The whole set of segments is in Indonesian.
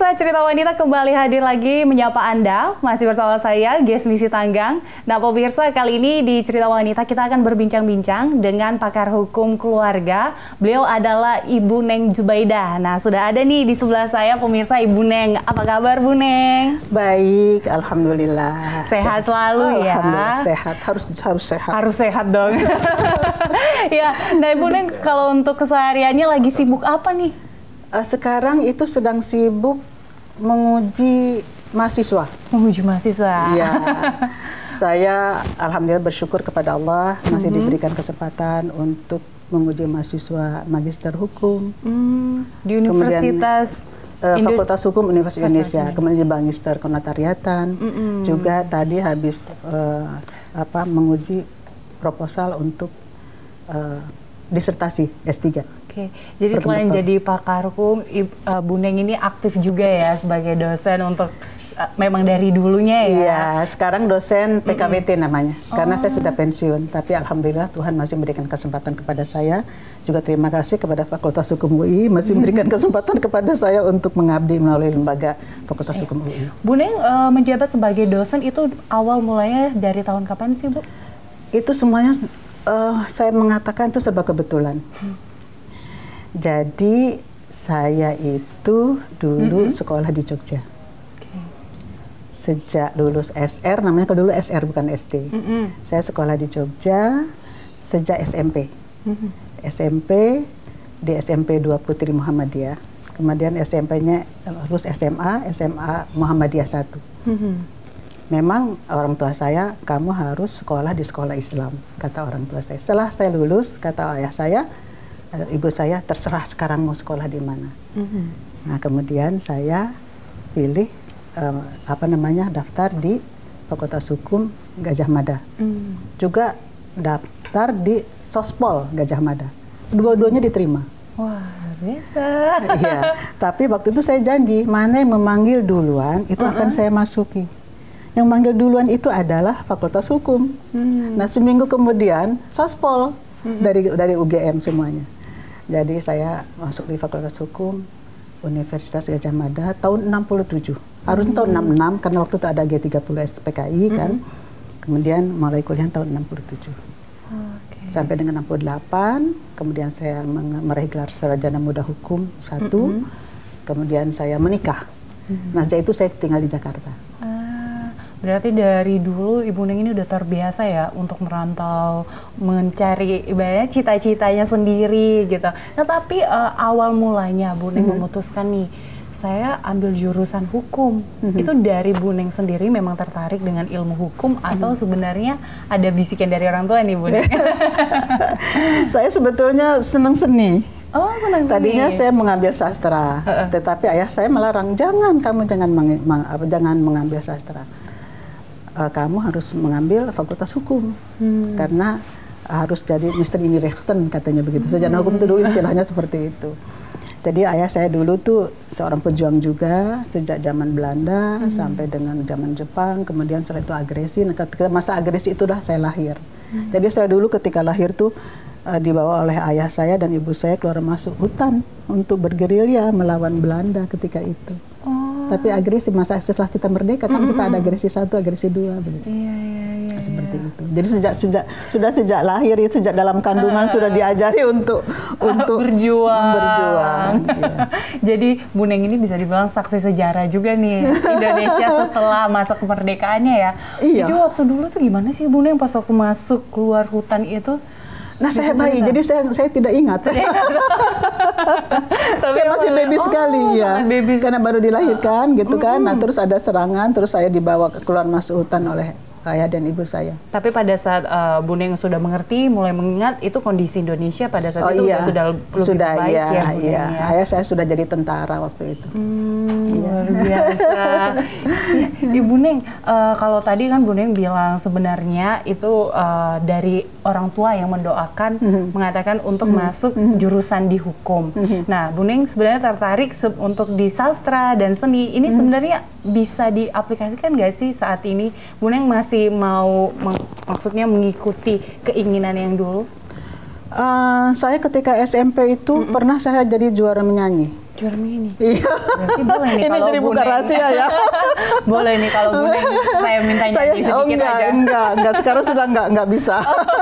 pemirsa, Cerita Wanita kembali hadir lagi menyapa Anda. Masih bersama saya, Gesmi Sitanggang. Nah, pemirsa, kali ini di Cerita Wanita kita akan berbincang-bincang dengan pakar hukum keluarga. Beliau adalah Ibu Neng Zubaidah. Nah, sudah ada nih di sebelah saya pemirsa Ibu Neng. Apa kabar, Bu Neng? Baik, alhamdulillah. Sehat selalu ya. Alhamdulillah sehat. Harus sehat. Harus sehat dong. Ya, nah Ibu Neng, kalau untuk kesehariannya lagi sibuk apa nih? Sekarang itu sedang sibuk menguji mahasiswa. Menguji mahasiswa. Iya. Saya alhamdulillah bersyukur kepada Allah masih diberikan kesempatan untuk menguji mahasiswa magister hukum. Di Universitas Fakultas Hukum Universitas Indonesia, kemudian di Magister Kenotariatan. Juga tadi habis menguji proposal untuk disertasi S3. Oke, jadi selain jadi pakar hukum, Bu Neng ini aktif juga ya sebagai dosen untuk memang dari dulunya ya? Iya, sekarang dosen PKWT namanya, karena saya sudah pensiun. Tapi alhamdulillah Tuhan masih memberikan kesempatan kepada saya. Juga terima kasih kepada Fakultas Hukum UI masih memberikan kesempatan kepada saya untuk mengabdi melalui lembaga Fakultas Hukum UI. Bu Neng menjabat sebagai dosen itu awal mulanya dari tahun kapan sih, Bu? Itu semuanya saya mengatakan itu serba kebetulan. Jadi saya itu dulu sekolah di Jogja. Sejak lulus SR, namanya kalau dulu SR bukan SD. Saya sekolah di Jogja sejak SMP. SMP di SMP 2 Putri Muhammadiyah. Kemudian SMP-nya lulus SMA Muhammadiyah 1. Memang orang tua saya, kamu harus sekolah di sekolah Islam, kata orang tua saya. Setelah saya lulus, kata ayah saya, ibu saya, terserah sekarang mau sekolah di mana. Nah, kemudian saya pilih daftar di Fakultas Hukum Gajah Mada. Juga daftar di Sospol Gajah Mada. Dua-duanya diterima. Wah, biasa. Iya, tapi waktu itu saya janji, mana yang memanggil duluan itu akan saya masuki. Yang manggil duluan itu adalah Fakultas Hukum. Nah, seminggu kemudian Sospol dari UGM semuanya. Jadi saya masuk di Fakultas Hukum Universitas Gajah Mada tahun 67. Harusnya tahun 66 karena waktu itu ada G30 SPKI kan. Kemudian mulai kuliah tahun 67. Sampai dengan 68, kemudian saya meraih gelar sarjana muda hukum 1. Kemudian saya menikah. Nah, sejak itu saya tinggal di Jakarta. Berarti dari dulu Ibu Neng ini udah terbiasa ya untuk merantau, mencari ibaratnya cita-citanya sendiri gitu. Nah, tapi awal mulanya Bu Neng memutuskan nih, saya ambil jurusan hukum. Itu dari Bu Neng sendiri memang tertarik dengan ilmu hukum atau sebenarnya ada bisikan dari orang tua nih Bu Neng? Saya sebetulnya senang seni. Oh, senang seni. Tadinya saya mengambil sastra, tetapi ayah saya melarang, jangan mengambil sastra. Kamu harus mengambil Fakultas Hukum karena harus jadi Mr. in Rechten katanya begitu. Sarjana hukum itu dulu istilahnya seperti itu. Jadi ayah saya dulu tuh seorang pejuang juga sejak zaman Belanda sampai dengan zaman Jepang. Kemudian setelah itu agresi. Nah, ketika masa agresi itu dah saya lahir. Jadi saya dulu ketika lahir tuh dibawa oleh ayah saya dan ibu saya keluar masuk hutan untuk bergerilya melawan Belanda ketika itu. Tapi agresi masa setelah kita merdeka kan kita ada agresi 1, agresi 2 begitu. Iya. Seperti itu. Jadi sejak lahir, sejak dalam kandungan sudah diajari untuk berjuang. Iya. Jadi Bu Neng ini bisa dibilang saksi sejarah juga nih Indonesia setelah masa kemerdekaannya ya. Iya. Jadi waktu dulu tuh gimana sih Bu Neng pas waktu masuk keluar hutan itu? Nah, saya bayi, jadi saya tidak ingat. Saya masih baby sekali ya, karena baru dilahirkan gitu kan. Nah, terus ada serangan, terus saya dibawa keluar masuk hutan oleh ayah dan ibu saya. Tapi pada saat Bu Neng sudah mengerti, mulai mengingat, itu kondisi Indonesia pada saat itu sudah lebih baik ya Bu Neng ya? Ayah saya sudah jadi tentara waktu itu. Luar biasa. Ibu Neng, kalau tadi kan Bu Neng bilang sebenarnya itu dari orang tua yang mendoakan, mengatakan untuk masuk jurusan di hukum. Nah, Bu Neng sebenarnya tertarik untuk di sastra dan seni. Ini sebenarnya bisa diaplikasikan nggak sih saat ini? Bu Neng masih mau maksudnya mengikuti keinginan yang dulu? Saya ketika SMP itu pernah saya jadi juara menyanyi. Juara mini. Iya. Berarti boleh nih kalau jadi buka rahasia ya. Boleh nih kalau Bu Neng saya minta nyanyi sedikit aja. Enggak, sekarang sudah enggak bisa.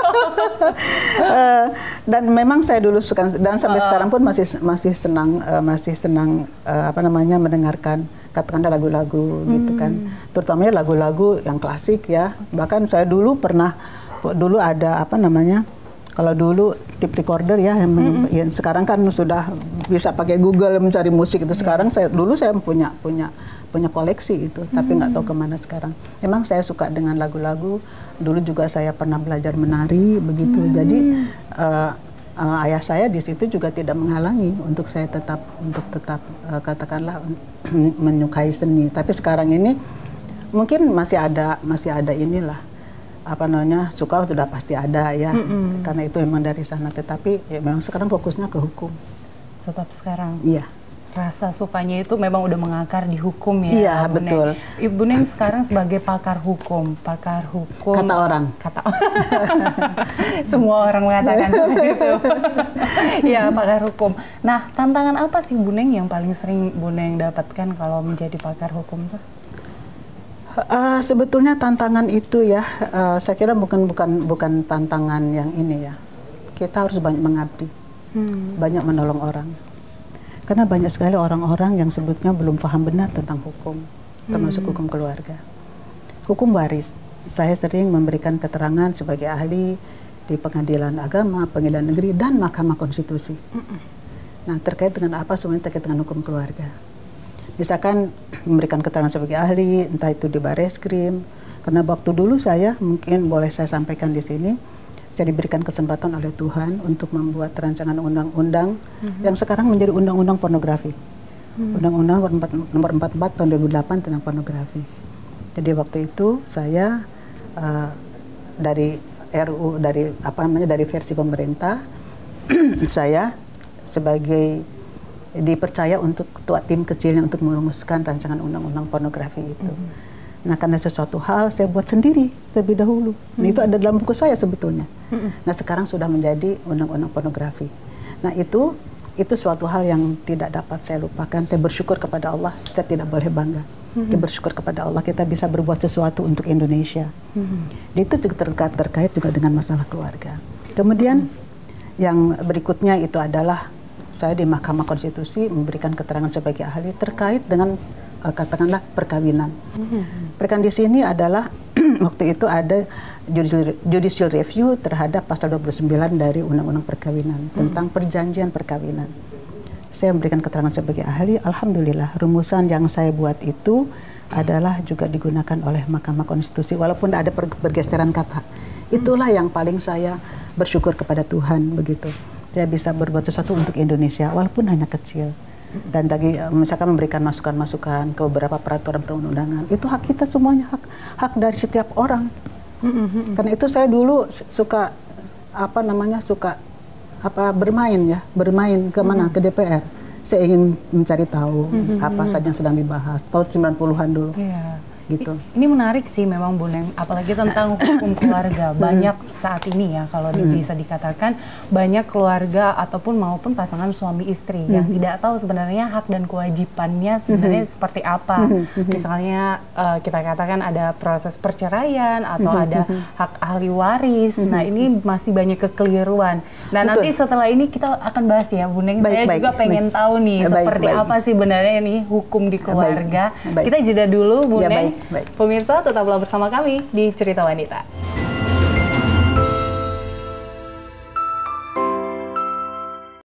Dan memang saya dulu dan sampai sekarang pun masih senang mendengarkan katakanlah lagu-lagu gitu kan. Terutamanya lagu-lagu yang klasik ya. Bahkan saya dulu ada kalau dulu tape recorder ya, yang sekarang kan sudah bisa pakai Google mencari musik itu. Sekarang saya punya koleksi itu, tapi nggak tahu kemana sekarang. Memang saya suka dengan lagu-lagu. Dulu juga saya pernah belajar menari begitu. Jadi ayah saya di situ juga tidak menghalangi untuk saya tetap katakanlah menyukai seni. Tapi sekarang ini mungkin masih ada inilah. Suka sudah pasti ada ya, karena itu memang dari sana. Tetapi ya memang sekarang fokusnya ke hukum. Tetap sekarang. Iya. Rasa sukanya itu memang udah mengakar di hukum ya. Iya, betul. Ibu Neng sekarang sebagai pakar hukum. Kata orang. Semua orang mengatakan begitu. Iya, pakar hukum. Nah, tantangan apa sih Bu Neng yang paling sering Bu Neng dapatkan kalau menjadi pakar hukum tuh? Sebetulnya tantangan itu ya, saya kira bukan tantangan yang ini ya. Kita harus banyak mengabdi, banyak menolong orang. Karena banyak sekali orang-orang yang sebetulnya belum paham benar tentang hukum, termasuk hukum keluarga. Hukum waris, saya sering memberikan keterangan sebagai ahli di pengadilan agama, pengadilan negeri, dan Mahkamah Konstitusi. Nah, terkait dengan apa semuanya terkait dengan hukum keluarga. Misalkan memberikan keterangan sebagai ahli, entah itu di Bareskrim, karena waktu dulu saya, mungkin boleh saya sampaikan di sini, saya diberikan kesempatan oleh Tuhan untuk membuat rancangan undang-undang yang sekarang menjadi undang-undang pornografi. Undang-undang nomor 44 tahun 2008 tentang pornografi. Jadi waktu itu saya dari versi pemerintah, saya sebagai dipercaya untuk ketua tim kecilnya untuk merumuskan rancangan undang-undang pornografi itu. Nah, karena sesuatu hal saya buat sendiri terlebih dahulu. Nah, itu ada dalam buku saya sebetulnya. Nah, sekarang sudah menjadi undang-undang pornografi. Nah, itu suatu hal yang tidak dapat saya lupakan. Saya bersyukur kepada Allah, kita tidak boleh bangga. Kita bersyukur kepada Allah, kita bisa berbuat sesuatu untuk Indonesia. Itu juga terkait juga dengan masalah keluarga. Kemudian yang berikutnya itu adalah saya di Mahkamah Konstitusi memberikan keterangan sebagai ahli terkait dengan katakanlah perkawinan. Perkawinan di sini adalah waktu itu ada judicial review terhadap pasal 29 dari Undang-Undang Perkawinan tentang perjanjian perkawinan. Saya memberikan keterangan sebagai ahli. Alhamdulillah rumusan yang saya buat itu adalah juga digunakan oleh Mahkamah Konstitusi walaupun ada pergeseran kata. Itulah yang paling saya bersyukur kepada Tuhan begitu. Saya bisa berbuat sesuatu untuk Indonesia walaupun hanya kecil. Dan tadi misalkan memberikan masukan-masukan ke beberapa peraturan perundang-undangan, itu hak kita semuanya, hak dari setiap orang. Karena itu saya dulu suka bermain kemana, ke DPR. Saya ingin mencari tahu apa saja yang sedang dibahas tahun 90-an dulu. Gitu. Ini menarik sih memang Bu Neng, apalagi tentang hukum keluarga. Banyak saat ini ya kalau bisa dikatakan banyak keluarga ataupun maupun pasangan suami istri yang tidak tahu sebenarnya hak dan kewajibannya sebenarnya seperti apa. Misalnya kita katakan ada proses perceraian atau ada hak ahli waris. Nah, ini masih banyak kekeliruan. Nah, nanti setelah ini kita akan bahas ya Bu Neng. Saya juga pengen tahu nih seperti apa sih sebenarnya ini hukum di keluarga. Kita jeda dulu Bu Neng. Baik. Pemirsa, tetaplah bersama kami di Cerita Wanita.